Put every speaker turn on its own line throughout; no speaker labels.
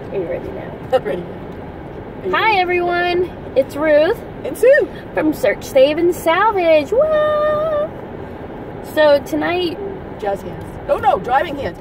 Are you ready now?
I'm ready.
Hi everyone, it's Ruth
And Sue
from Search, Save, and Salvage. Whoa! So tonight,
jazz hands. Oh no, driving hands.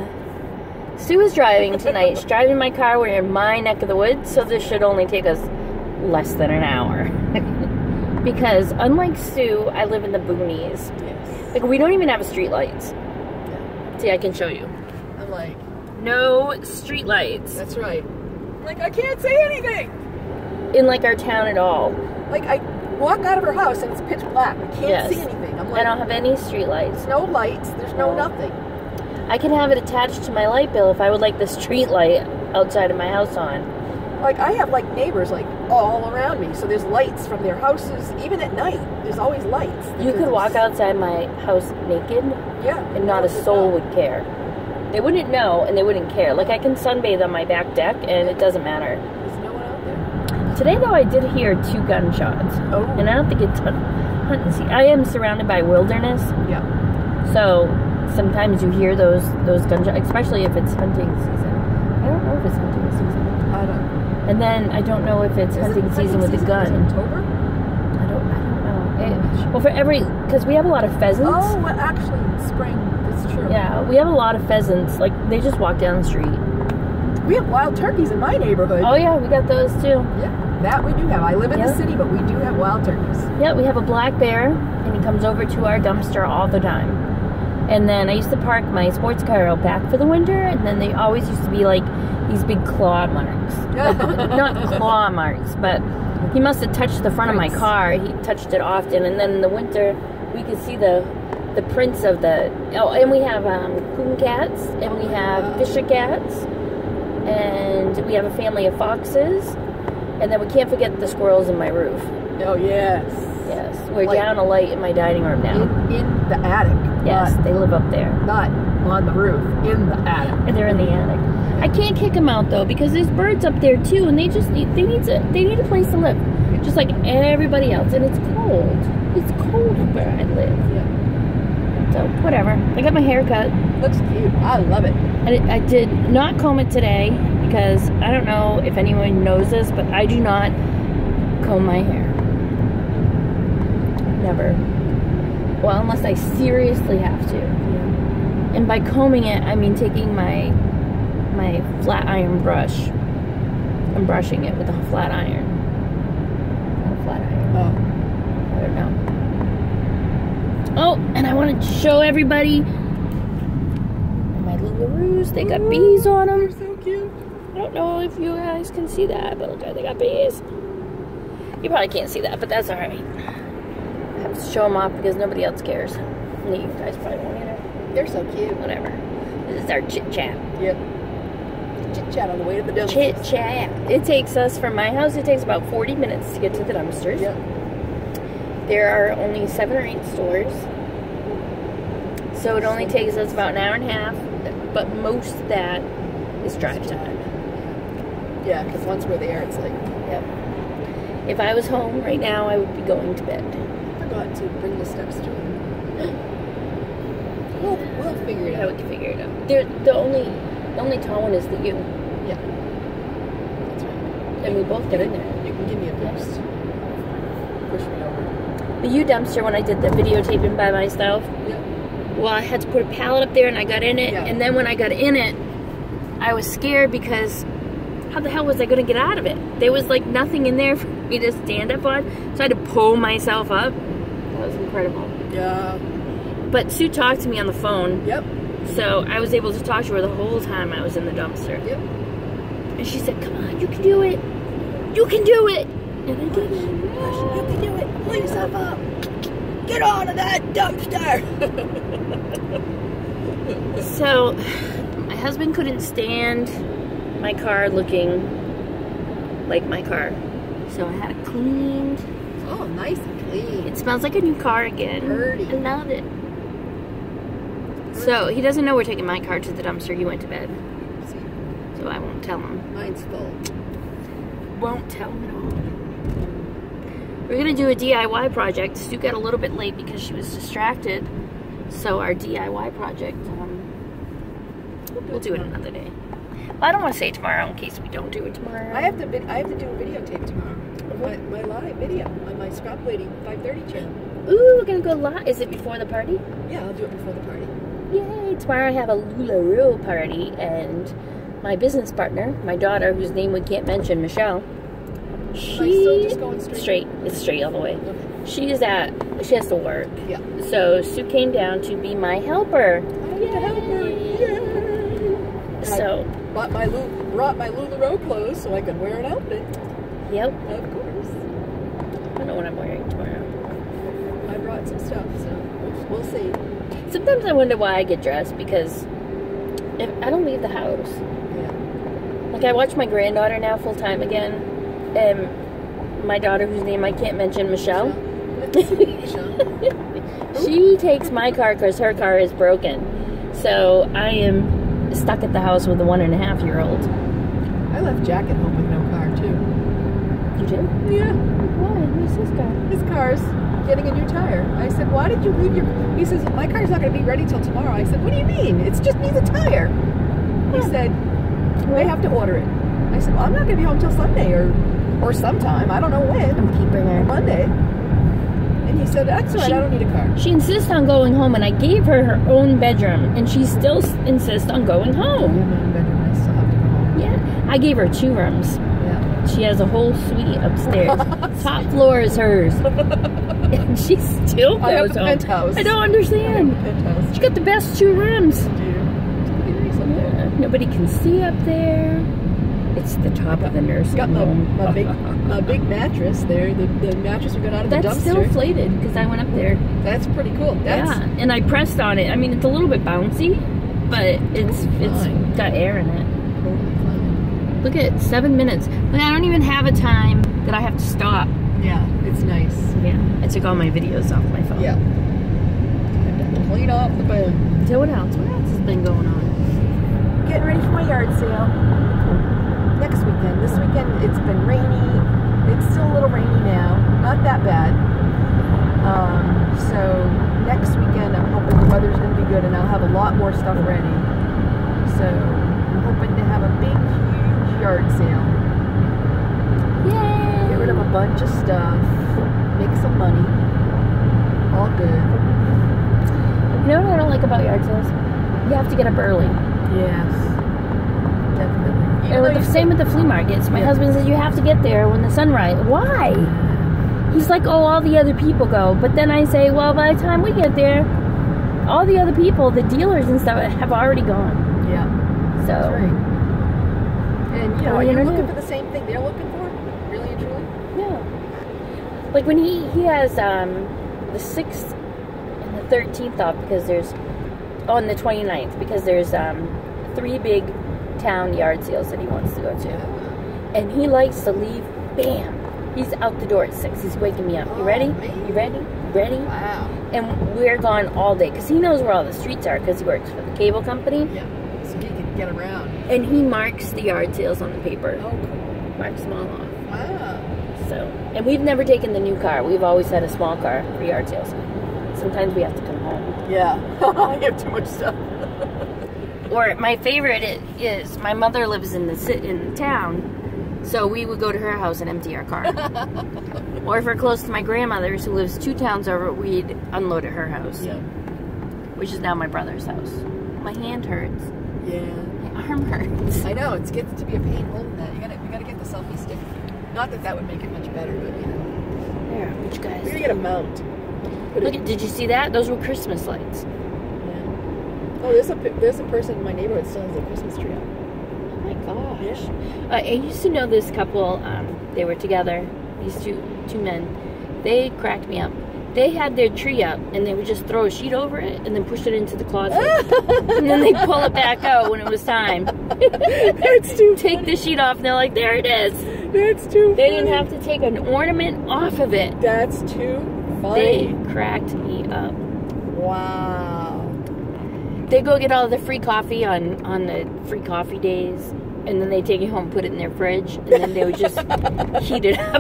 Sue is driving tonight. She's driving my car. We're in my neck of the woods, so this should only take us less than an hour. Because unlike Sue, I live in the boonies.
Yes.
Like, we don't even have street lights. See, I can show you.
I'm like,
No street lights
that's right. Like, I can't say anything.
in like our town at all.
Like, I walk out of her house and it's pitch black. I can't
Yes.
see anything. I'm
I
like,
don't have any street lights.
there's no lights. There's no nothing.
I can have it attached to my light bill if I would like the street light outside of my house on.
Like, I have like neighbors like all around me, so there's lights from their houses. Even at night, there's always lights.
You could walk outside my house naked
Yeah.
and not a soul would care. They wouldn't know and they wouldn't care. Like, I can sunbathe on my back deck and it doesn't matter.
There's no one out there.
Today, though, I did hear 2 gunshots.
Oh.
And I don't think it's I am surrounded by wilderness,
Yeah.
so sometimes you hear those gunshots, especially if it's hunting season. I don't know if it's hunting season.
I don't know.
And then I don't know if it's hunting season with a gun.
October?
I don't know. Well, because we have a lot of pheasants.
Oh, well, actually, spring. That's true.
Yeah, we have a lot of pheasants. Like, they just walk down the street.
We have wild turkeys in my neighborhood.
Oh yeah, we got those too.
Yeah, that we do have. I live in the
Yep.
city, but we do have wild turkeys.
Yeah, we have a black bear, and he comes over to our dumpster all the time. And then I used to park my sports car out back for the winter, and then they always used to be like these big claw marks. Like, not claw marks, but he must have touched the front of my car. He touched it often, and then in the winter we could see the prints of the. Oh, and we have coon cats, and we have fisher cats, and we have a family of foxes, and then we can't forget the squirrels in my roof.
Oh, yes.
Yes, we're
Like-
down a light in my dining room now.
In the attic.
Yes, they live up there.
Not on the roof. In the attic.
And they're in the attic. I can't kick them out though because there's birds up there too, and they just need a place to live, just like everybody else. And it's cold. It's cold where I live.
Yeah.
So whatever. I got my hair cut.
Looks cute. I love it.
I did not comb it today because I don't know if anyone knows this, but I do not comb my hair. Never. Well, unless I seriously have to.
Yeah.
And by combing it, I mean taking my flat iron brush and brushing it with a flat iron. Not a flat iron.
Oh.
I don't know. Oh, and I wanted to show everybody my Lularoos. They got bees on them.
They're so cute.
I don't know if you guys can see that, but look, they got bees. You probably can't see that, but that's alright. I have to show them off because nobody else cares. And you guys probably won't either.
They're so cute.
Whatever. This is our chit chat.
Yep. Chit chat on the way to the dumpster.
Chit chat. It takes us from my house. It takes about 40 minutes to get to the dumpsters.
Yep.
There are only 7 or 8 stores, so it only takes us about an hour and a half. But most of that is drive time.
Yeah, because once we're there, it's like,
Yep. If I was home right now, I would be going to bed.
I forgot to bring the steps to it. We'll figure it
I
out.
would figure it out. The only tall one is the U,
Yeah. That's right.
and we both get in there.
You can give me a boost. Push me over.
The U dumpster, when I did the videotaping by myself,
Yep.
well, I had to put a pallet up there and I got in it.
Yeah.
And then when I got in it, I was scared because how the hell was I going to get out of it? There was like nothing in there for me to stand up on. So I had to pull myself up. That was incredible.
Yeah.
But Sue talked to me on the phone.
Yep.
So I was able to talk to her the whole time I was in the dumpster.
Yep.
And she said, come on, you can do it. You can do it. And I did it.
You can do it. Pull yourself up. Get on to that dumpster.
So, my husband couldn't stand my car looking like my car. So I had it cleaned.
Oh, nice and clean.
It smells like a new car again.
Pretty.
I love it. So, he doesn't know we're taking my car to the dumpster. He went to bed.
See,
So I won't tell him.
mine's full.
Won't tell him at all. We're going to do a DIY project. Stu got a little bit late because she was distracted. So our DIY project, we'll do it another day. I don't want to say tomorrow in case we don't do it tomorrow.
I have to do a videotape tomorrow. My live video on my Scrap Lady 530 channel.
Ooh, we're gonna go live. Is it before the party?
Yeah, I'll do it before the party.
Yay! Tomorrow I have a LuLaRoe party, and my business partner, my daughter, whose name we can't mention, Michelle.
Am I still just going straight?
It's straight all the way.
Okay.
She has to work.
Yeah.
So Sue came down to be my helper.
I get to help her. Yay!
So
brought my LuLaRoe clothes so I could wear an outfit.
Yep.
Of course.
I don't know what I'm wearing tomorrow.
I brought some stuff, so we'll see.
Sometimes I wonder why I get dressed, because if I don't leave the house.
Yeah.
Like, I watch my granddaughter now full time again, and my daughter, whose name I can't mention, Michelle. She takes my car because her car is broken. So I am stuck at the house with a 1.5-year-old.
I left Jack at home with no car too.
You did?
Yeah.
Why? Who's his car?
His car's getting a new tire. I said, why did you leave your... He says, my car's not going to be ready till tomorrow. I said, what do you mean? It just needs a tire. He said, I have to order it. I said, well, I'm not going to be home till Sunday or sometime. I don't know when.
I'm keeping her.
Monday. And he said, that's all right, I don't need a car.
She insists on going home, and I gave her her own bedroom, and she still insists on going home.
I still have to go home.
Yeah. I gave her 2 rooms.
Yeah.
She has a whole suite upstairs. Top floor is hers. And she still
I have
goes
the
home.
penthouse.
I don't understand.
Penthouse.
She got the best 2 rooms.
Dude. It's pretty nice up there.
Yeah. Nobody can see up there. It's the top of the nursing
Got
home.
my big mattress there. The mattress we got out of the dumpster.
That's still inflated because I went up there.
That's pretty cool. That's
Yeah, and I pressed on it. I mean, it's a little bit bouncy, but it's
fine.
got air in it.
totally fine.
Look at 7 minutes. But I don't even have a time that I have to stop.
Yeah, it's nice.
Yeah, I took all my videos off my phone.
Yeah. Time to clean off the bed.
So what else? What else has been going on?
Getting ready for my yard sale. Next weekend. This weekend it's been rainy. It's still a little rainy now. Not that bad. So next weekend I'm hoping the weather's going to be good and I'll have a lot more stuff ready. So I'm hoping to have a big, huge yard sale.
Yay!
Get rid of a bunch of stuff. Make some money. All good.
You know what I don't like about yard sales? You have to get up early.
Yes. Definitely.
And with the same with the flea markets. My husband says you have to get there when the sun rises. Why? He's like, oh, all the other people go. But then I say, well, by the time we get there, all the other people, the dealers and stuff, have already gone.
Yeah.
So.
That's right. And, you know,
What are
are
you
you
gonna
looking
do?
for the same thing they're looking for? Really and truly?
Yeah. Like when he has the 6th and the 13th off because there's, and the 29th because there's 3 big town yard sales that he wants to go to. And he likes to leave, bam. He's out the door at 6. He's waking me up. You ready? You ready? You ready?
Wow.
And we're gone all day because he knows where all the streets are because he works for the cable company.
Yeah. So he can get around.
And he marks the yard sales on the paper.
Oh, cool.
Marks them all off.
Wow.
So, and we've never taken the new car. We've always had a small car for yard sales. Sometimes we have to come home.
Yeah. I have too much stuff.
Or my favorite is my mother lives in the town, so we would go to her house and empty our car. Or if we're close to my grandmother's, who lives 2 towns over, we'd unload at her house,
Yeah.
which is now my brother's house. My hand hurts.
Yeah.
My arm hurts.
I know, it gets to be a pain holding that. You gotta get the selfie stick. Not that would make it much better, but you know.
There, which guys?
We're gonna get a mount.
Look at, did you see that? Those were Christmas lights.
Yeah. Oh, there's a person in my neighborhood still has a Christmas tree up.
Oh my gosh.
Yeah.
I used to know this couple, they were together, these two men. They cracked me up. They had their tree up, and they would just throw a sheet over it, and then push it into the closet. And then they'd pull it back out when it was time.
That's too
Take the sheet off, and they're like, there it is.
That's too
They
funny.
didn't have to take an ornament off of it.
That's too
They
funny.
cracked me up.
Wow.
They go get all the free coffee on the free coffee days, And then they take it home, put it in their fridge, and then they would just heat it up.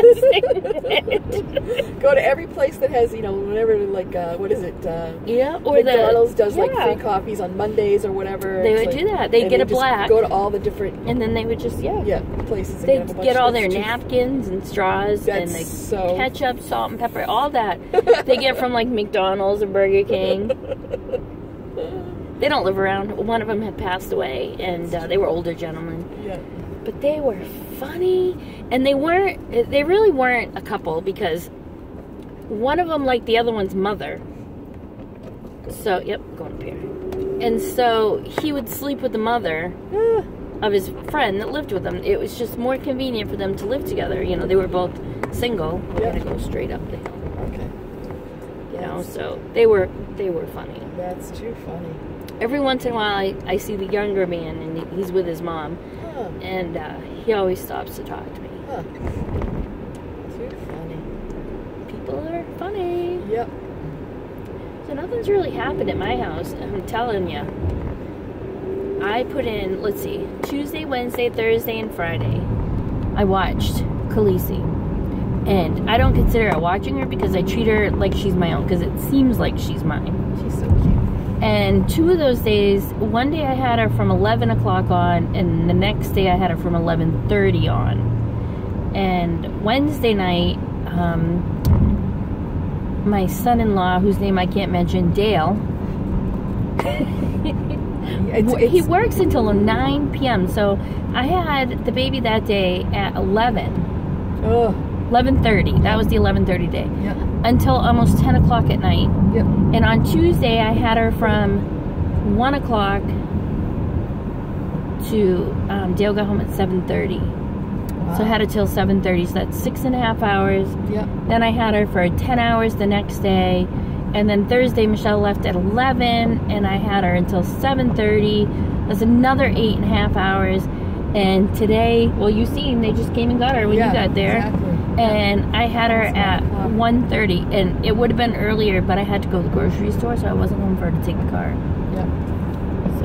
Go to every place that has, whatever, like, what is it?
Yeah, or
McDonald's does like free coffees on Mondays or whatever.
They would do that. They'd get a black.
Go to all the different.
And then they would just,
places.
They'd get all their napkins and straws and
so
ketchup, salt and pepper, all that. They get from like McDonald's or Burger King. They don't live around. One of them had passed away, and they were older gentlemen.
Yeah.
But they were funny, and they really weren't a couple, because one of them liked the other one's mother. So, going up here. And so he would sleep with the mother of his friend that lived with him. It was just more convenient for them to live together. They were both single. We're gonna go straight up the hill.
Okay.
So they were funny.
That's too funny.
Every once in a while, I see the younger man, and he's with his mom, and he always stops to talk to me.
Too funny.
People are funny.
Yep.
So nothing's really happened at my house, I'm telling you. I put in, let's see, Tuesday, Wednesday, Thursday, and Friday. I watched Khaleesi. And I don't consider it watching her, because I treat her like she's my own, because it seems like she's mine.
She's so cute.
And 2 of those days, one day I had her from 11 o'clock on, and the next day I had her from 11:30 on. And Wednesday night, my son-in-law, whose name I can't mention, Dale, he works until 9 p.m. So I had the baby that day at 11:30. That was the 11:30 day.
Yep.
Until almost 10 o'clock at night.
Yep.
And on Tuesday, I had her from 1 o'clock to Dale got home at 7:30. Wow. So I had her till 7:30. So that's 6.5 hours.
Yep.
Then I had her for 10 hours the next day. And then Thursday, Michelle left at 11, and I had her until 7:30. That's another 8.5 hours. And today, well, you seen, they just came and got her when you got there.
Exactly.
And I had her at 1:30, and it would have been earlier, but I had to go to the grocery store, so I wasn't home for her to take the car.
Yep.
So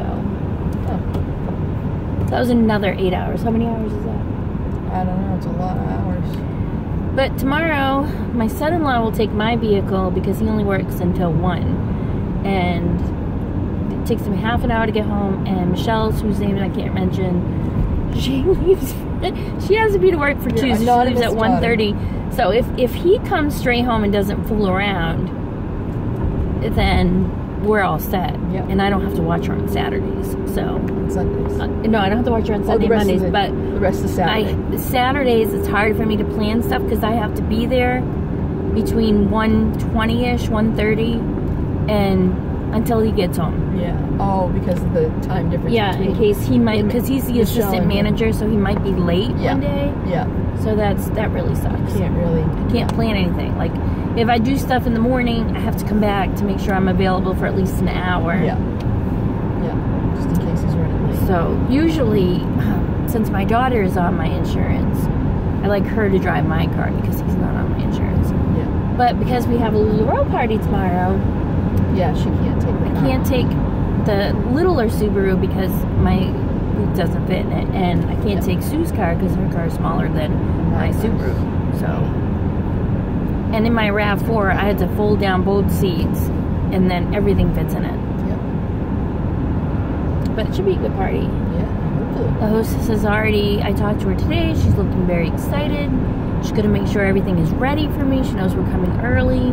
that was another 8 hours. How many hours is that?
I don't know. It's a lot of hours.
But tomorrow, my son-in-law will take my vehicle, because he only works until 1. And it takes him half an hour to get home, and Michelle's, whose name I can't mention, she leaves. She has to be to work for 2, so she leaves at 1:30. So if he comes straight home and doesn't fool around, then we're all set.
Yep.
And I don't have to watch her on Saturdays. So
Sundays.
No, I don't have to watch her on Sunday, Mondays. But
the rest of Saturday.
Saturdays, it's hard for me to plan stuff, because I have to be there between 1:20ish, 1:30, and until he gets home.
Yeah. Oh, because of the time difference.
Yeah, in case he might, because he's the assistant manager, so he might be late one day.
Yeah.
So that really sucks.
I
can't plan anything. Like, if I do stuff in the morning, I have to come back to make sure I'm available for at least an hour.
Yeah. Yeah. Just in case he's running late.
So usually, since my daughter is on my insurance, I like her to drive my car, because he's not on my insurance.
Yeah.
But because we have a LuLaRoe party tomorrow,
yeah, she can't take the car.
I can't take the littler Subaru, because my boot doesn't fit in it, and I can't take Sue's car, because her car is smaller than my Subaru. So, and in my RAV4, I had to fold down both seats, and then everything fits in it.
Yep.
But it should be a good party.
Yeah, hopefully.
The hostess has already, I talked to her today, she's looking very excited. She's going to make sure everything is ready for me. She knows we're coming early.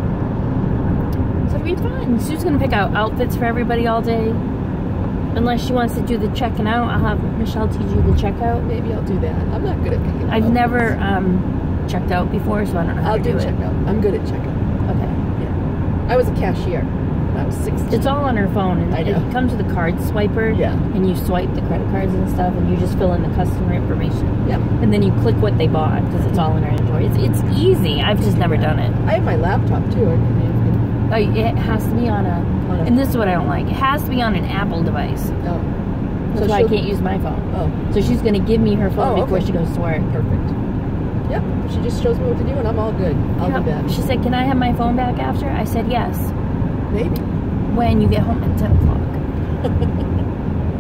So it'll be fun. Sue's going to pick out outfits for everybody all day. Unless she wants to do the checking out, I'll have Michelle teach you the checkout.
Maybe I'll do that. I'm not good at picking out.
I've never checked out before, so I don't know how to do it.
I'll do checkout. I'm good at checkout.
Okay.
Yeah. I was a cashier when I was 16.
It's all on her phone, and it comes with a card swiper.
Yeah.
And you swipe the credit cards and stuff, and you just fill in the customer information.
Yep.
And then you click what they bought, because it's all in her inventory. It's easy. I've just never done it.
I have my laptop too.
It has to be on a, and this is what I don't like, it has to be on an Apple device.
Oh.
That's why I can't use my phone.
Oh.
So she's going to give me her phone before she goes to work.
Perfect. Yep. She just shows me what to do, and I'm all good. I'll do that.
She said, can I have my phone back after? I said, yes.
Maybe.
When you get home at 10 o'clock.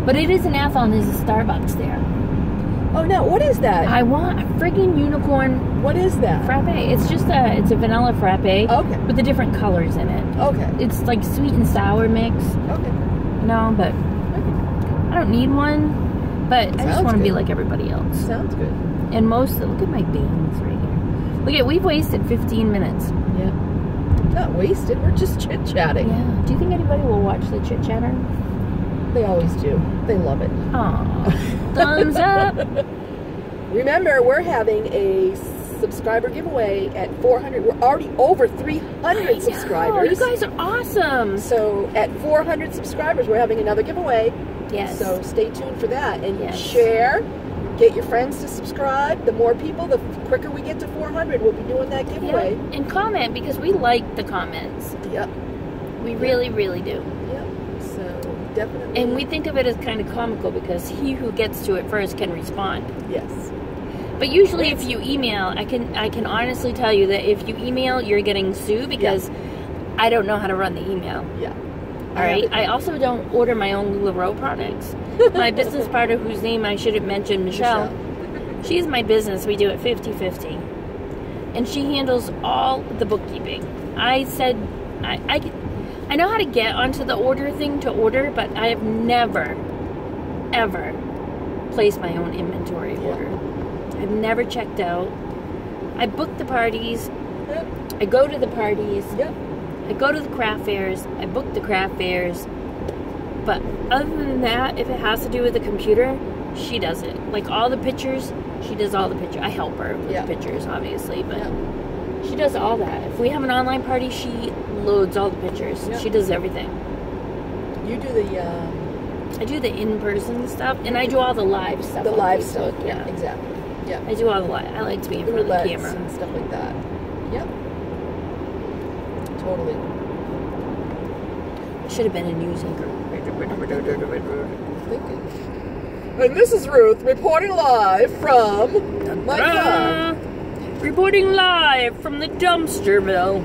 But it is an Athol, and there's a Starbucks there.
Oh no, what is that?
I want a friggin' unicorn
What is that?
frappe. It's just it's a vanilla frappe.
Okay.
With the different colors in it.
Okay.
It's like sweet and sour mix.
Okay.
No, but
Okay.
I don't need one. But I just
Sounds
want to be
good.
like everybody else.
Sounds good.
And look at my beans right here. Look at, we've wasted 15 minutes.
Yeah. Not wasted. We're just chit-chatting.
Yeah. Do you think anybody will watch the chit chatter?
They always do. They love it.
Aw. Thumbs up.
Remember, we're having a subscriber giveaway at 400. We're already over 300 subscribers.
You guys are awesome.
So at 400 subscribers, we're having another giveaway.
Yes.
So stay tuned for that. And
Yes.
share. Get your friends to subscribe. The more people, the quicker we get to 400, we'll be doing that giveaway.
Yeah. And comment, because we like the comments.
Yep.
We really, really do.
Yep. So definitely.
And we think of it as kind of comical because he who gets to it first can respond.
Yes.
But usually if you email, I can honestly tell you that if you email, you're getting sued because I don't know how to run the email.
Yeah.
All right. I also don't order my own LuLaRoe products. My business partner, whose name I should have mentioned, Michelle, she's my business. We do it 50-50. And she handles all the bookkeeping. I said, I know how to get onto the order thing to order, but I have never, ever placed my own inventory order. I've never checked out. I book the parties.
Yep.
I go to the parties.
Yep.
I go to the craft fairs. I book the craft fairs. But other than that, if it has to do with the computer, she does it. Like all the pictures, she does all the pictures. I help her with the pictures, obviously, but she does all that. If we have an online party, she loads all the pictures.
Yep.
She does everything.
You do the
I do the in-person stuff, and I do all the live stuff.
the
on
live
Facebook,
stuff. Yeah, exactly. Yeah.
I do all the live. I like to be in
The
front of the
roulettes
camera.
and stuff like that. Yep. Totally.
Should have been a news anchor.
And this is Ruth reporting live from my car.
Reporting live from the dumpsterville.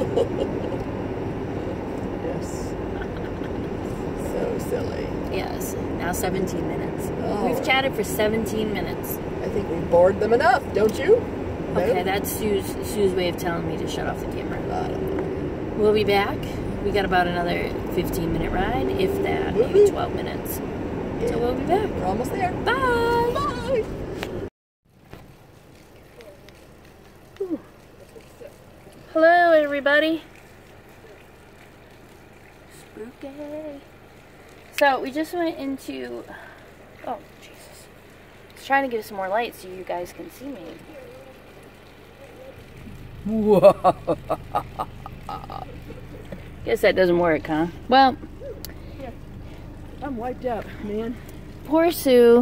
Yes. So silly.
Yes. Now 17 minutes.
Oh.
We've chatted for 17 minutes.
I think we've bored them enough, don't you? No?
Okay, that's Sue's way of telling me to shut off the camera.
I don't know.
We'll be back. We got about another 15-minute ride, if that, maybe
Woohoo.
12 minutes.
Yeah.
So we'll be back.
We're almost there.
Bye!
Bye!
Hello, everybody. Spooky. So, we just went into... Oh, Jesus. I was trying to give some more light so you guys can see me.
Whoa.
Guess that doesn't work, huh? Well,
I'm wiped out, man.
poor Sue.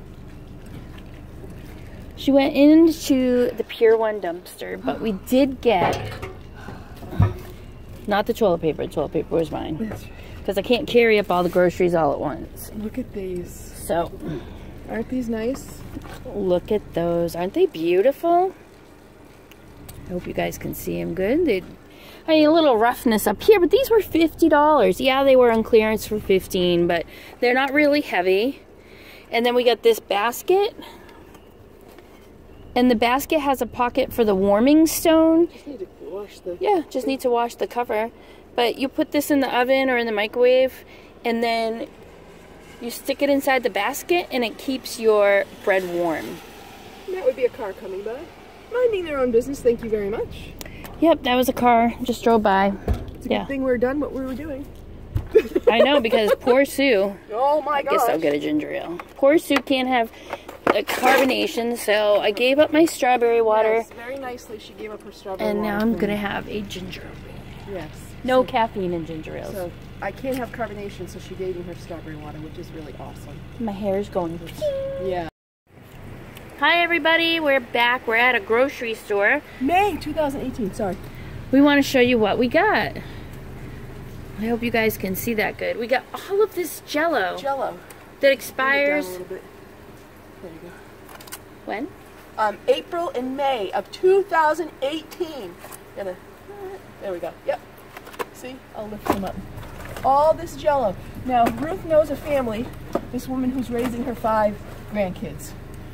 She went into the Pier 1 dumpster, but we did get... Not the toilet paper. The toilet paper was mine.
That's right.
Because I can't carry up all the groceries all at once.
Look at these.
So,
Aren't these nice?
look at those. Aren't they beautiful? I hope you guys can see them good. I mean, a little roughness up here, but these were $50. Yeah, they were on clearance for $15, but they're not really heavy. And then we got this basket. And the basket has a pocket for the warming stone.
Just need to wash the...
Yeah, just need to wash the cover. But you put this in the oven or in the microwave, and then you stick it inside the basket, and it keeps your bread warm.
That would be a car coming by. Minding their own business, thank you very much.
Yep, that was a car. Just drove by.
It's a good thing we're done what we were doing.
I know, because poor Sue.
Oh my gosh.
Guess I'll get a ginger ale. Poor Sue can't have a carbonation, so I gave up my strawberry water.
Yes, very nicely she gave up her strawberry
And
water.
now I'm going to have a ginger ale.
Yes.
No caffeine in ginger ales.
So I can't have carbonation, so she gave me her strawberry water, which is really awesome.
My hair is going.
Yeah.
Hi, everybody. We're back. We're at a grocery store.
May 2018, sorry.
We want to show you what we got. I hope you guys can see that good. We got all of this Jell-O
Jell-O.
that
Bring it down
expires.
a little bit. There you go.
When?
April and May of 2018. There we go. Yep. See? I'll lift them up. All this Jell-O. Now, Ruth knows a family, this woman who's raising her 5 grandkids.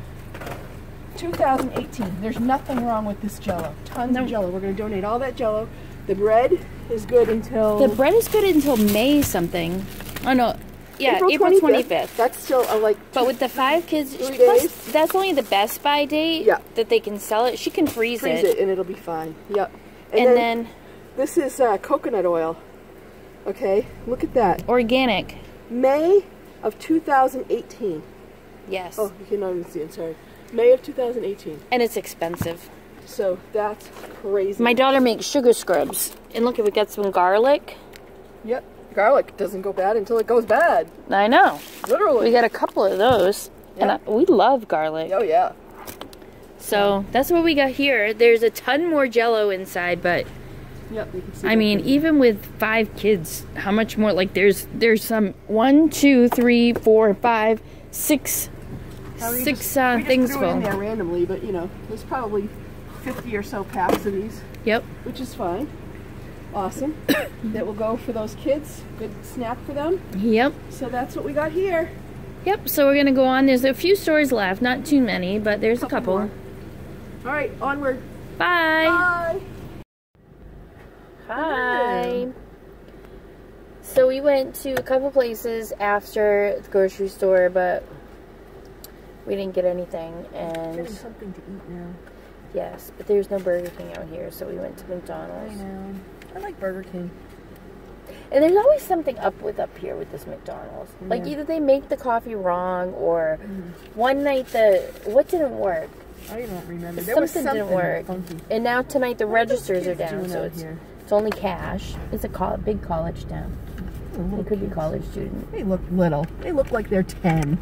2018. There's nothing wrong with this Jell-O. Tons of Jell-O. We're going to donate all that Jell-O. The bread is good until...
The bread is good until May something. Oh, no. Yeah, April 25th.
That's still like...
But with the 5 kids,
3
plus,
days.
that's only the Best Buy date that they can sell it. She can freeze it.
and it'll be fine. Yep.
And then
this is coconut oil. Okay, look at that.
Organic.
May of 2018.
Yes.
Oh, you cannot even see it, sorry. May of 2018.
And it's expensive.
So that's crazy.
My daughter makes sugar scrubs. And look, if we got some garlic.
Yep. Garlic doesn't go bad until it goes bad.
I know.
Literally.
We got a couple of those. Yep. And we love garlic.
Oh, yeah.
So that's what we got here. There's a ton more Jell-O inside, but
yep, you can see
I mean, even with 5 kids, how much more? Like there's some 1, 2, 3, 4, 5, 6 things
full. In there randomly, but you know, there's probably 50 or so packs of these.
Yep.
Which is fine. Awesome. That will go for those kids. Good snack for them.
Yep.
So that's what we got here.
Yep. So we're gonna go on. There's a few stores left, not too many, but there's a couple.
More. All right, onward.
Bye.
Bye.
Hi. So we went to a couple places after the grocery store, but we didn't get anything. And
getting something to eat now.
Yes, but there's no Burger King out here, so we went to McDonald's.
I know. I like Burger King.
And there's always something up here with this McDonald's.
Yeah.
Like either they make the coffee wrong, or one night what didn't work?
I don't remember.
Something didn't work.
Funky.
And now tonight the registers are down, so it's
here?
It's only cash. It's a big college town. They could be college students.
They look little. They look like they're 10.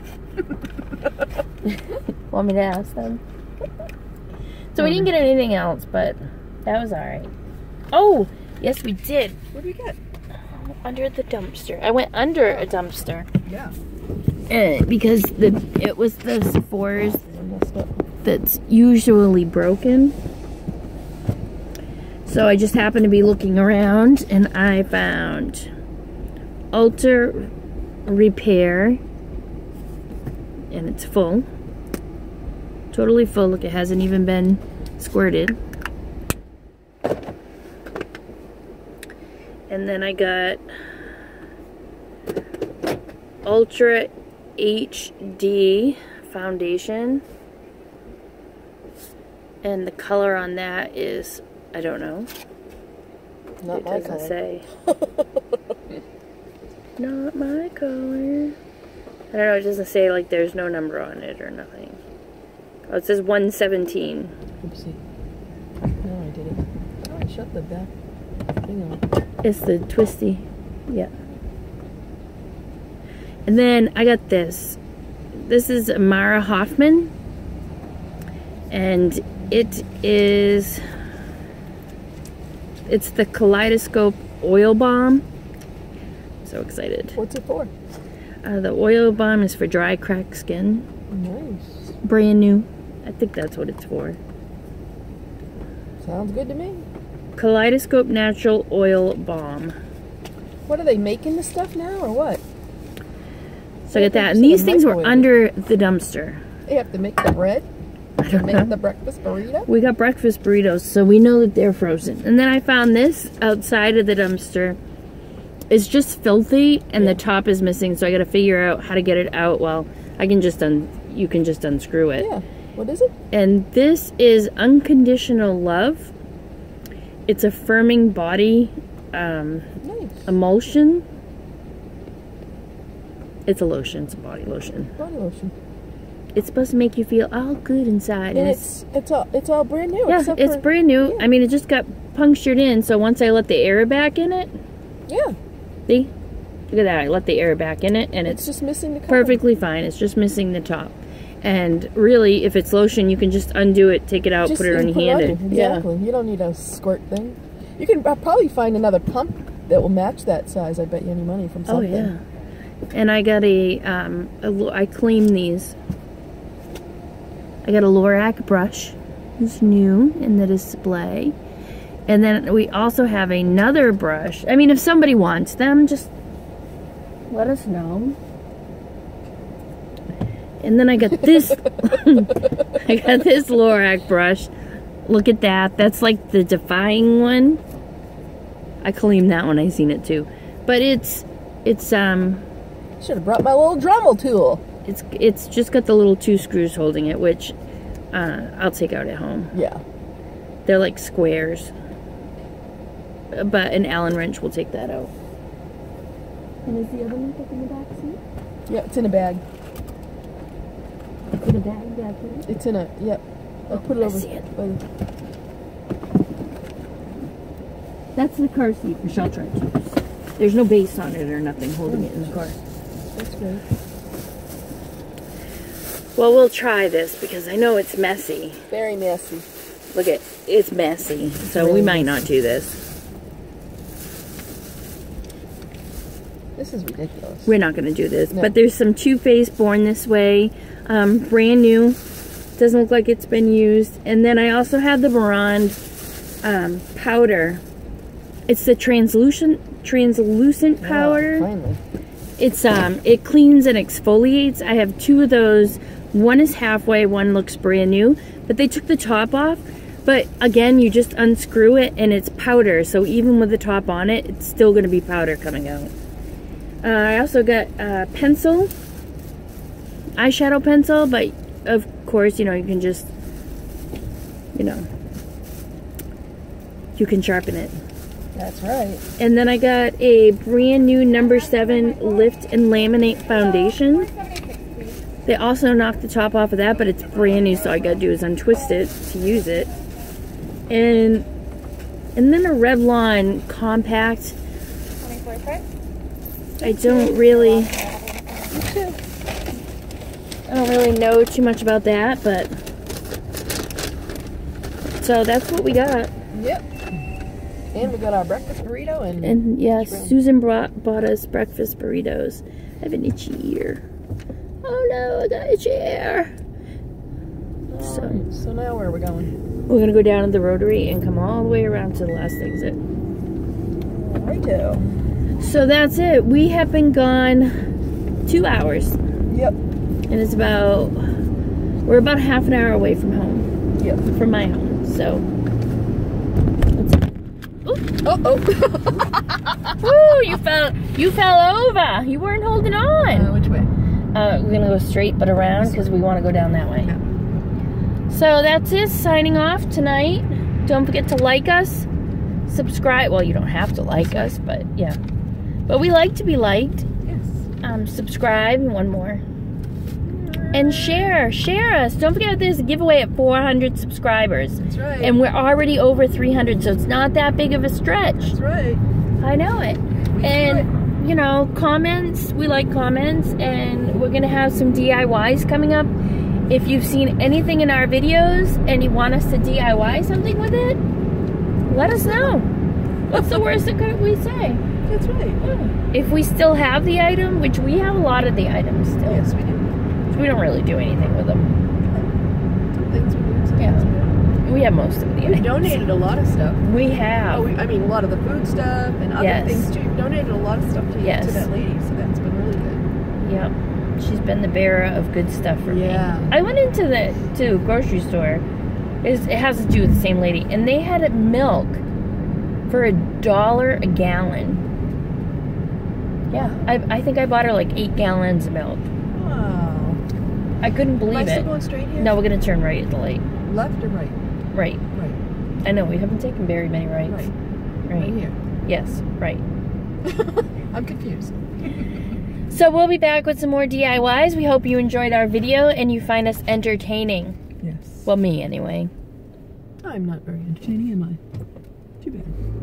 Want me to ask them? So we didn't get anything else, but that was alright. Oh, yes we did.
What did we get?
Under the dumpster. I went under a dumpster.
Yeah.
Because it was the Sephora's that's usually broken. So I just happened to be looking around and I found Ulta Repair, and it's full. Totally full. Look, it hasn't even been squirted. And then I got Ultra HD foundation. And the color on that is, I don't know.
Not my color.
It doesn't say. Not my color. I don't know, it doesn't say, like, there's no number on it or nothing. Oh, it says 117.
Oopsie. No, I didn't. Oh, I shut the back thing on.
It's the twisty. Yeah. And then I got this. This is Mara Hoffman. And it's the Kaleidoscope Oil Balm. So excited.
What's it for?
The oil balm is for dry, cracked skin.
Nice.
Brand new. I think that's what it's for.
Sounds good to me.
Kaleidoscope Natural Oil Balm.
What are they making the stuff now or what?
So I got that. And these things were under the dumpster.
They have to make the bread?
I don't know.
Make the breakfast burrito?
We got breakfast burritos, so we know that they're frozen. And then I found this outside of the dumpster. It's just filthy, and the top is missing, so I got to figure out how to get it out. Well, I can just you can just unscrew it.
Yeah. What is it?
And this is Unconditional Love. It's a firming body
nice.
emulsion. It's a lotion. It's a body lotion.
Body lotion.
It's supposed to make you feel all good inside.
And it's all brand new.
Yeah, it's brand new. Yeah. I mean, it just got punctured in, so once I let the air back in it.
Yeah.
See? Look at that. I let the air back in it, and it's
just missing the cover.
Perfectly fine. It's just missing the top. And really, if it's lotion, you can just undo it, take it out, put it on your hand.
Exactly. Yeah. You don't need a squirt thing. You can probably find another pump that will match that size. I bet you any money from something.
Oh, yeah. And I got I cleaned these. I got a Lorac brush. It's new in the display. And then we also have another brush. I mean, if somebody wants them, just let us know. And then I got this. I got this Lorac brush. Look at that. That's like the Defying one. I claimed that when I seen it too. But it's
should have brought my little Dremel tool.
It's just got the little 2 screws holding it, which I'll take out at home.
Yeah.
They're like squares. But an Allen wrench will take that out. And is the other one up in the back seat?
Yeah, it's in a bag.
It's in a bag back there?
It's in a, yep. I'll put it over.
I see it. That's the car seat Michelle tried to use. There's no base on it or nothing holding it in the car.
That's good.
Well, we'll try this because I know it's messy.
Very messy.
Look at it's messy, so
really
we might not do this.
This is ridiculous.
We're not going to do this,
No.
but there's some Too Faced Born This Way, brand new. Doesn't look like it's been used. And then I also have the Marand powder. It's the translucent powder.
Finally.
It's it cleans and exfoliates. I have 2 of those. One is halfway, one looks brand new, but they took the top off. But again, you just unscrew it and it's powder, so even with the top on it, it's still going to be powder coming out. I also got pencil, eyeshadow pencil, but of course, you know, you can just, you know, you can sharpen it.
That's right.
And then I got a brand new number 7 Lift and Laminate Foundation. They also knocked the top off of that, but it's brand new, so all I gotta do is untwist it to use it. And then a Revlon compact. I don't really know too much about that, but so that's what we got.
Yep. And we got our breakfast burrito
and yeah, Susan bought us breakfast burritos. I have an itchy ear. Oh no, I got itchy ear.
So now where are we going?
We're gonna go down to the Rotary and come all the way around to the last exit.
Righto.
So that's it. We have been gone 2 hours.
Yep.
And it's we're about half an hour away from home.
Yep.
From my home. So. Woo! You fell over. You weren't holding on.
Which way?
We're gonna go straight but around because we want to go down that way.
Yeah.
So that's it. Signing off tonight. Don't forget to like us, subscribe. Well, you don't have to like us, but yeah. But we like to be liked.
Yes.
Subscribe. One more. And share us. Don't forget there's a giveaway at 400 subscribers.
That's right.
And we're already over 300, so it's not that big of a stretch.
That's right.
I know it. And, you know, comments, we like comments, and we're going to have some DIYs coming up. If you've seen anything in our videos and you want us to DIY something with it, let us know. What's the worst that we say?
That's right.
Yeah. If we still have the item, which we have a lot of the items still.
Yes, we do.
We don't really do anything with them.
Some things we do. Some
Yeah.
things we don't.
We have most of the
We
items.
donated a lot of stuff.
We have.
I mean, a lot of the food stuff and other
Yes.
things too. We've donated a lot of stuff to that lady, so that's been really good.
Yep. She's been the bearer of good stuff for me. I went into the grocery store. It has to do with the same lady, and they had milk for $1 a gallon. Yeah, I think I bought her like 8 gallons of milk.
Wow.
I couldn't believe
Am I
it.
still going straight here?
No, we're gonna turn right at the light.
Left or right?
Right.
Right.
I know, we haven't taken very many rights.
Right.
Right.
Right here.
Yes, right.
I'm confused.
So we'll be back with some more DIYs. We hope you enjoyed our video and you find us entertaining.
Yes.
Well, me anyway.
I'm not very entertaining, am I? Too bad.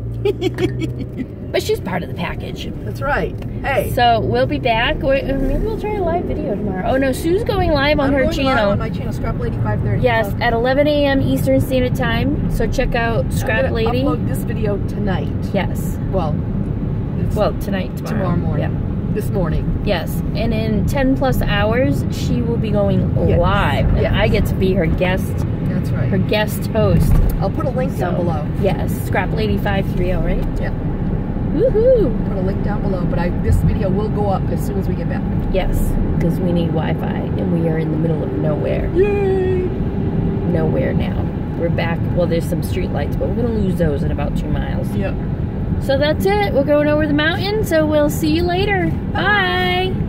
But she's part of the package.
That's right. Hey.
So we'll be back. Maybe we'll try a live video tomorrow. Oh no, Sue's going live on her
going
channel.
live on my channel, Scrap Lady 530.
Yes, at 11 a.m. Eastern Standard Time. So check out Scrap Lady.
I'm upload this video tonight.
Yes.
Well,
tonight,
tomorrow morning.
Yeah.
This morning.
Yes, and in 10 plus hours, she will be going
Yes.
live. And
Yes.
I get to be her guest.
That's right.
Her guest host.
I'll put a link down below.
Yes, Scrap Lady 530, right?
Yeah.
Woohoo!
Put a link down below, but this video will go up as soon as we get back.
Yes, because we need Wi-Fi, and we are in the middle of nowhere.
Yay!
Nowhere now. We're back. Well, there's some street lights, but we're going to lose those in about 2 miles.
Yep.
So that's it. We're going over the mountain, so we'll see you later. Bye!